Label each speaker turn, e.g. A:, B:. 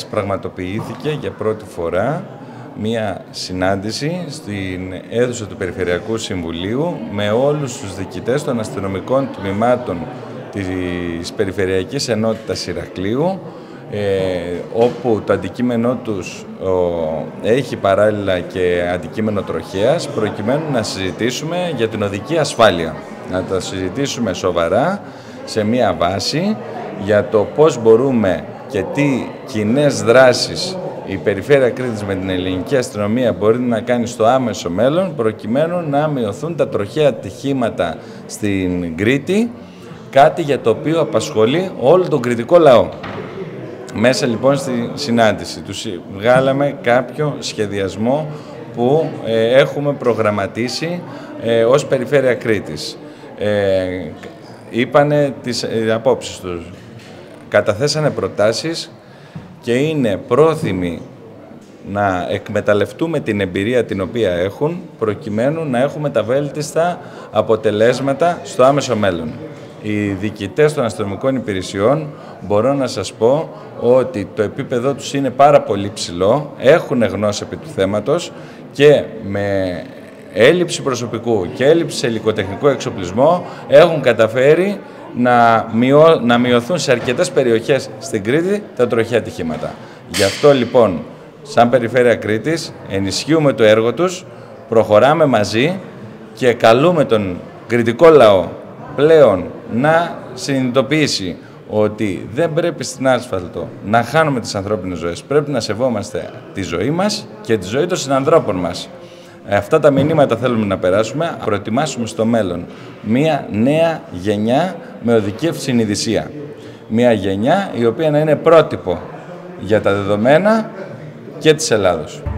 A: πραγματοποιήθηκε για πρώτη φορά μία συνάντηση στην αίθουσα του Περιφερειακού Συμβουλίου με όλους τους διοικητές των αστυνομικών τμήματων της Περιφερειακής Ενότητας Ηρακλείου, όπου το αντικείμενό τους έχει παράλληλα και αντικείμενο τροχέας, προκειμένου να συζητήσουμε για την οδική ασφάλεια. Να τα συζητήσουμε σοβαρά, σε μία βάση, για το πώς μπορούμε και τι κοινές δράσεις η Περιφέρεια Κρήτης με την ελληνική αστυνομία μπορεί να κάνει στο άμεσο μέλλον, προκειμένου να μειωθούν τα τροχαία ατυχήματα στην Κρήτη, κάτι για το οποίο απασχολεί όλο τον κρητικό λαό. Μέσα λοιπόν στη συνάντηση τους βγάλαμε κάποιο σχεδιασμό που έχουμε προγραμματίσει ως Περιφέρεια Κρήτης. Είπανε τις απόψεις τους, καταθέσανε προτάσεις και είναι πρόθυμοι να εκμεταλλευτούμε την εμπειρία την οποία έχουν, προκειμένου να έχουμε τα βέλτιστα αποτελέσματα στο άμεσο μέλλον. Οι διοικητές των αστυνομικών υπηρεσιών, μπορώ να σας πω ότι το επίπεδό τους είναι πάρα πολύ ψηλό, έχουν γνώση επί του θέματος και με έλλειψη προσωπικού και έλλειψη σε υλικοτεχνικό εξοπλισμό έχουν καταφέρει να μειωθούν σε αρκετές περιοχές στην Κρήτη τα τροχαία ατυχήματα. Γι' αυτό λοιπόν, σαν Περιφέρεια Κρήτης, ενισχύουμε το έργο τους, προχωράμε μαζί και καλούμε τον κρητικό λαό πλέον να συνειδητοποιήσει ότι δεν πρέπει στην άσφαλτο να χάνουμε τις ανθρώπινες ζωές. Πρέπει να σεβόμαστε τη ζωή μας και τη ζωή των συνανθρώπων μας. Αυτά τα μηνύματα θέλουμε να περάσουμε, να προετοιμάσουμε στο μέλλον μία νέα γενιά με οδική ευσυνειδησία. Μία γενιά η οποία να είναι πρότυπο για τα δεδομένα και της Ελλάδος.